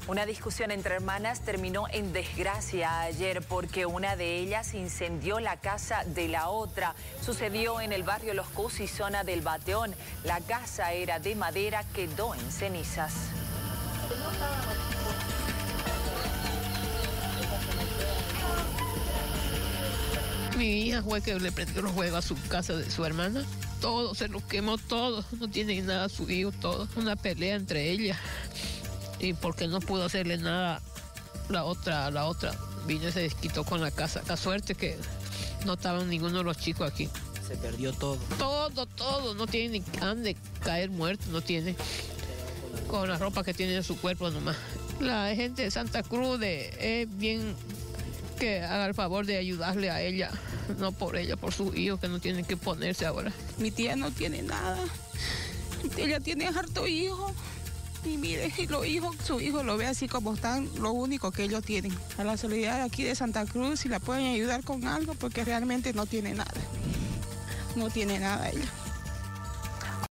Una discusión entre hermanas terminó en desgracia ayer porque una de ellas incendió la casa de la otra. Sucedió en el barrio Los Cusi, zona del Bateón. La casa era de madera, quedó en cenizas. Mi hija fue que le prendió los fuegos a su casa de su hermana. Todo, se lo quemó todo. No tiene nada a su hijo, todo. Una pelea entre ellas. Y porque no pudo hacerle nada la otra vino y se desquitó con la casa. La suerte que no estaban ninguno de los chicos aquí. Se perdió todo. Todo. No tiene ni han de caer muerto, no tiene. Con la ropa que tiene en su cuerpo nomás. La gente de Santa Cruz es bien que haga el favor de ayudarle a ella. No por ella, por sus hijos que no tienen que ponerse ahora. Mi tía no tiene nada. Ella tiene harto hijo. Y mire, los hijos, su hijo lo ve así como están, lo único que ellos tienen. A la solidaridad aquí de Santa Cruz, si la pueden ayudar con algo, porque realmente no tiene nada. No tiene nada ella.